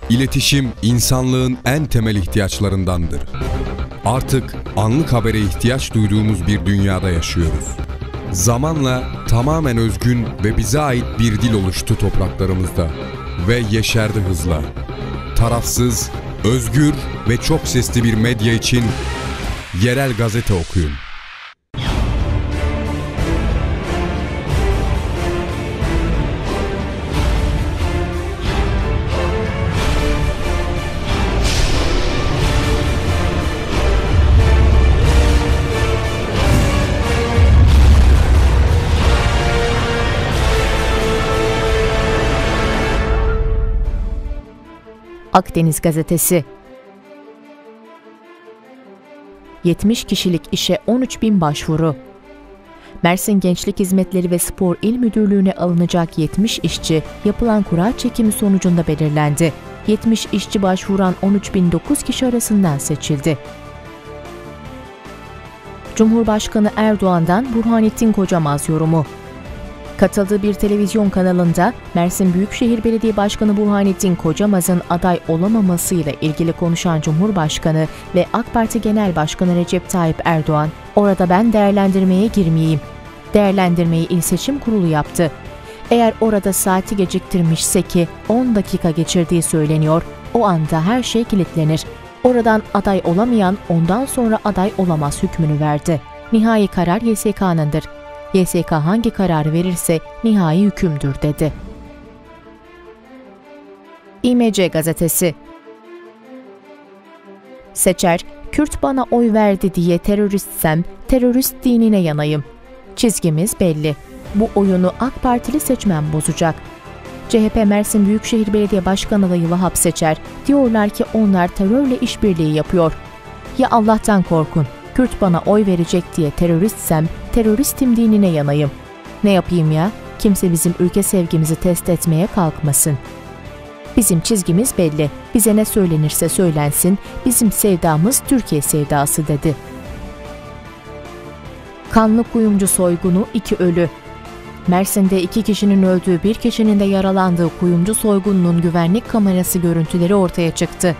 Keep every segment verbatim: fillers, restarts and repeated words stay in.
İletişim, insanlığın en temel ihtiyaçlarındandır. Artık anlık habere ihtiyaç duyduğumuz bir dünyada yaşıyoruz. Zamanla tamamen özgün ve bize ait bir dil oluştu topraklarımızda ve yeşerdi hızla. Tarafsız, özgür ve çok sesli bir medya için yerel gazete okuyun. Akdeniz Gazetesi. yetmiş kişilik işe on üç bin başvuru. Mersin Gençlik Hizmetleri ve Spor İl Müdürlüğü'ne alınacak yetmiş işçi yapılan kura çekimi sonucunda belirlendi. yetmiş işçi başvuran on üç bin dokuz kişi arasından seçildi. Cumhurbaşkanı Erdoğan'dan Burhanettin Kocamaz yorumu. Katıldığı bir televizyon kanalında Mersin Büyükşehir Belediye Başkanı Burhanettin Kocamaz'ın aday olamamasıyla ilgili konuşan Cumhurbaşkanı ve AK Parti Genel Başkanı Recep Tayyip Erdoğan, "Orada ben değerlendirmeye girmeyeyim. Değerlendirmeyi İl Seçim Kurulu yaptı. Eğer orada saati geciktirmişse ki on dakika geçirdiği söyleniyor, o anda her şey kilitlenir. Oradan aday olamayan ondan sonra aday olamaz hükmünü verdi. Nihai karar Y S K'nındır. Y S K hangi kararı verirse nihai hükümdür," dedi. İ M C Gazetesi. Seçer, "Kürt bana oy verdi diye teröristsem, terörist dinine yanayım. Çizgimiz belli. Bu oyunu AK Partili seçmen bozacak." C H P Mersin Büyükşehir Belediye Başkanı adayı Vahap Seçer, diyorlar ki onlar terörle işbirliği yapıyor. "Ya Allah'tan korkun. Kürt bana oy verecek diye teröristsem, teröristim dinine yanayım. Ne yapayım ya? Kimse bizim ülke sevgimizi test etmeye kalkmasın. Bizim çizgimiz belli. Bize ne söylenirse söylensin, bizim sevdamız Türkiye sevdası," dedi. Kanlı kuyumcu soygunu, iki ölü. Mersin'de iki kişinin öldüğü, bir kişinin de yaralandığı kuyumcu soygununun güvenlik kamerası görüntüleri ortaya çıktı.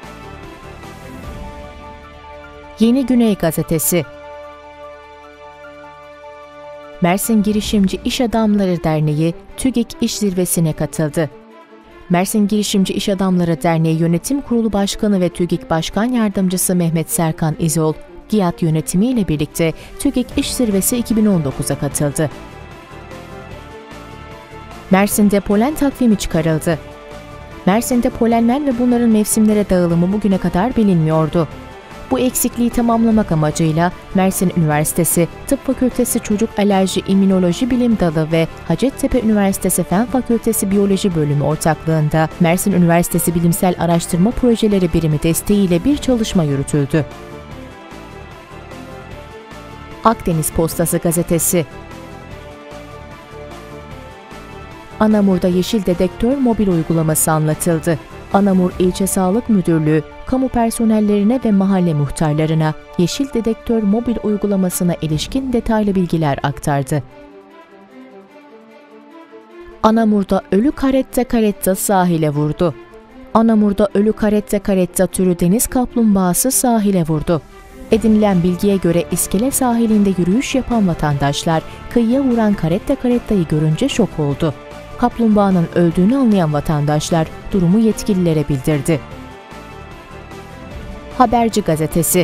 Yeni Güney Gazetesi. Mersin Girişimci İş Adamları Derneği TÜGİK İş Zirvesi'ne katıldı. Mersin Girişimci İş Adamları Derneği Yönetim Kurulu Başkanı ve TÜGİK Başkan Yardımcısı Mehmet Serkan İzol, GİAD yönetimiyle birlikte TÜGİK İş Zirvesi iki bin on dokuza katıldı. Mersin'de polen takvimi çıkarıldı. Mersin'de polenler ve bunların mevsimlere dağılımı bugüne kadar bilinmiyordu. Bu eksikliği tamamlamak amacıyla Mersin Üniversitesi Tıp Fakültesi Çocuk Alerji İmmünoloji Bilim Dalı ve Hacettepe Üniversitesi Fen Fakültesi Biyoloji Bölümü ortaklığında Mersin Üniversitesi Bilimsel Araştırma Projeleri Birimi desteğiyle bir çalışma yürütüldü. Akdeniz Postası Gazetesi. Anamur'da Yeşil Dedektör mobil uygulaması anlatıldı. Anamur İlçe Sağlık Müdürlüğü, kamu personellerine ve mahalle muhtarlarına Yeşil Dedektör mobil uygulamasına ilişkin detaylı bilgiler aktardı. Anamur'da ölü karetta karetta sahile vurdu. Anamur'da ölü karetta karetta türü deniz kaplumbağası sahile vurdu. Edinilen bilgiye göre İskele sahilinde yürüyüş yapan vatandaşlar kıyıya vuran karetta karettayı görünce şok oldu. Kaplumbağanın öldüğünü anlayan vatandaşlar durumu yetkililere bildirdi. Haberci Gazetesi.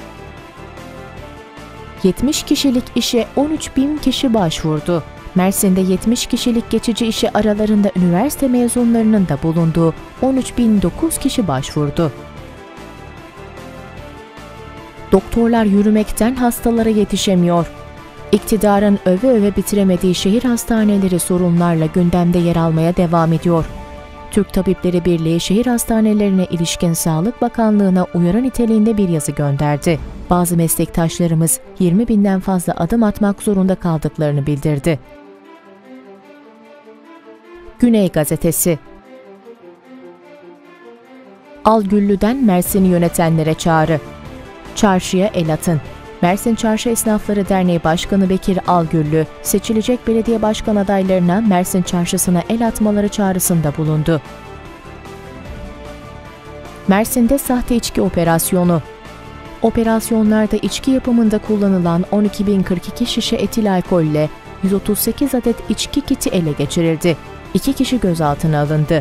yetmiş kişilik işe on üç bin kişi başvurdu. Mersin'de yetmiş kişilik geçici işe aralarında üniversite mezunlarının da bulunduğu on üç bin dokuz kişi başvurdu. Doktorlar yürümekten hastalara yetişemiyor. İktidarın öve öve bitiremediği şehir hastaneleri sorunlarla gündemde yer almaya devam ediyor. Türk Tabipleri Birliği şehir hastanelerine ilişkin Sağlık Bakanlığı'na uyarı niteliğinde bir yazı gönderdi. Bazı meslektaşlarımız yirmi binden fazla adım atmak zorunda kaldıklarını bildirdi. Güney Gazetesi. Algüllü'den Mersin'i yönetenlere çağrı. Çarşıya el atın. Mersin Çarşı Esnafları Derneği Başkanı Bekir Algüllü, seçilecek belediye başkan adaylarına Mersin Çarşısı'na el atmaları çağrısında bulundu. Mersin'de sahte içki operasyonu. Operasyonlarda içki yapımında kullanılan on iki bin kırk iki şişe etil alkolle yüz otuz sekiz adet içki kiti ele geçirildi. İki kişi gözaltına alındı.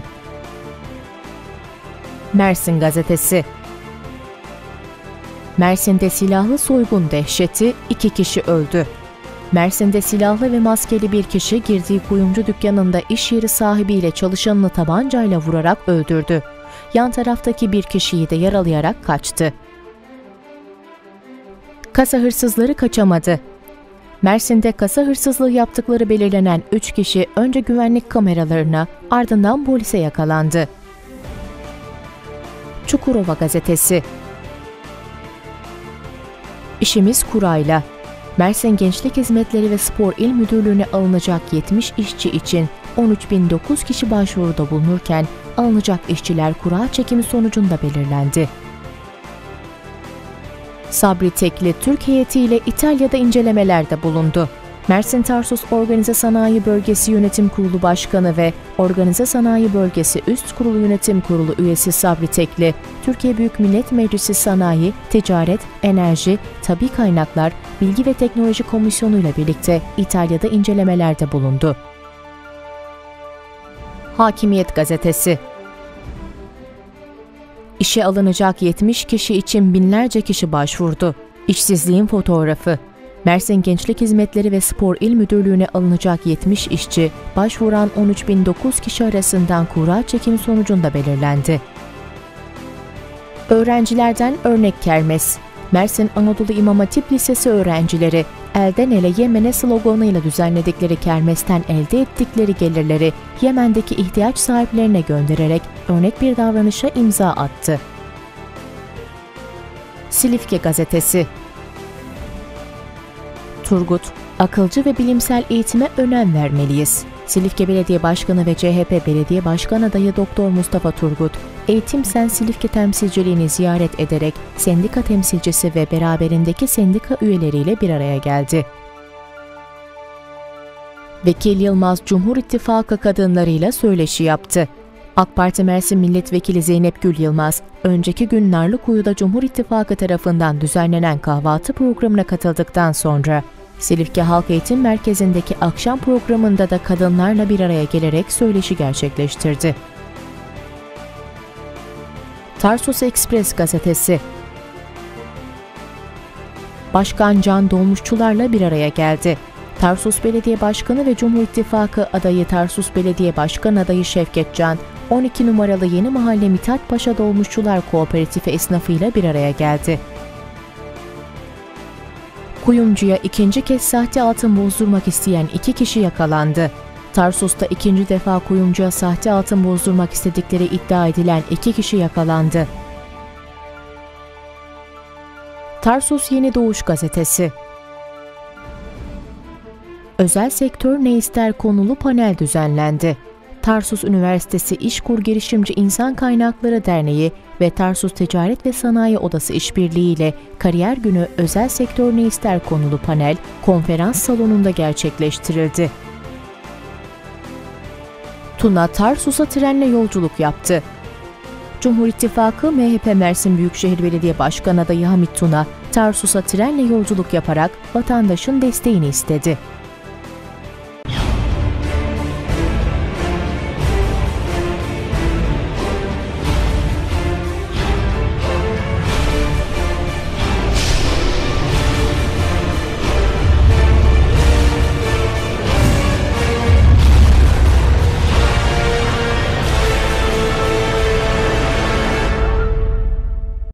Mersin Gazetesi. Mersin'de silahlı soygun dehşeti, iki kişi öldü. Mersin'de silahlı ve maskeli bir kişi girdiği kuyumcu dükkanında iş yeri sahibiyle çalışanını tabancayla vurarak öldürdü. Yan taraftaki bir kişiyi de yaralayarak kaçtı. Kasa hırsızları kaçamadı. Mersin'de kasa hırsızlığı yaptıkları belirlenen üç kişi önce güvenlik kameralarına, ardından polise yakalandı. Çukurova Gazetesi. İşimiz kurayla. Mersin Gençlik Hizmetleri ve Spor İl Müdürlüğü'ne alınacak yetmiş işçi için on üç bin dokuz kişi başvuruda bulunurken alınacak işçiler kura çekimi sonucunda belirlendi. Sabri Tekli Türk heyetiyle İtalya'da incelemelerde bulundu. Mersin Tarsus Organize Sanayi Bölgesi Yönetim Kurulu Başkanı ve Organize Sanayi Bölgesi Üst Kurulu Yönetim Kurulu üyesi Sabri Tekli, Türkiye Büyük Millet Meclisi Sanayi, Ticaret, Enerji, Tabii Kaynaklar, Bilgi ve Teknoloji Komisyonu ile birlikte İtalya'da incelemelerde bulundu. Hakimiyet Gazetesi. İşe alınacak yetmiş kişi için binlerce kişi başvurdu. İşsizliğin fotoğrafı. Mersin Gençlik Hizmetleri ve Spor İl Müdürlüğü'ne alınacak yetmiş işçi, başvuran on üç bin dokuz kişi arasından kura çekim sonucunda belirlendi. Öğrencilerden örnek kermes. Mersin Anadolu İmam Hatip Lisesi öğrencileri, elden ele Yemen'e sloganıyla düzenledikleri kermesten elde ettikleri gelirleri Yemen'deki ihtiyaç sahiplerine göndererek örnek bir davranışa imza attı. Silifke Gazetesi. Turgut, akılcı ve bilimsel eğitime önem vermeliyiz. Silifke Belediye Başkanı ve C H P Belediye Başkan Adayı Doktor Mustafa Turgut, Eğitim Sen Silifke temsilciliğini ziyaret ederek sendika temsilcisi ve beraberindeki sendika üyeleriyle bir araya geldi. Vekil Yılmaz, Cumhur İttifakı kadınlarıyla söyleşi yaptı. AK Parti Mersin Milletvekili Zeynep Gül Yılmaz, önceki gün Narlıkuyu'da Cumhur İttifakı tarafından düzenlenen kahvaltı programına katıldıktan sonra, Silifke Halk Eğitim Merkezi'ndeki akşam programında da kadınlarla bir araya gelerek söyleşi gerçekleştirdi. Tarsus Ekspres Gazetesi. Başkan Can dolmuşçularla bir araya geldi. Tarsus Belediye Başkanı ve Cumhur İttifakı adayı Tarsus Belediye Başkan adayı Şevket Can, on iki numaralı Yeni Mahalle Mithat Paşa Dolmuşçular Kooperatifi esnafıyla bir araya geldi. Kuyumcuya ikinci kez sahte altın bozdurmak isteyen iki kişi yakalandı. Tarsus'ta ikinci defa kuyumcuya sahte altın bozdurmak istedikleri iddia edilen iki kişi yakalandı. Tarsus Yeni Doğuş Gazetesi. Özel sektör ne ister konulu panel düzenlendi. Tarsus Üniversitesi İşkur Girişimci İnsan Kaynakları Derneği ve Tarsus Ticaret ve Sanayi Odası işbirliğiyle Kariyer Günü Özel Sektör Ne İster konulu panel konferans salonunda gerçekleştirildi. Tuna Tarsus'a trenle yolculuk yaptı. Cumhur İttifakı M H P Mersin Büyükşehir Belediye Başkan adayı Hamit Tuna, Tarsus'a trenle yolculuk yaparak vatandaşın desteğini istedi.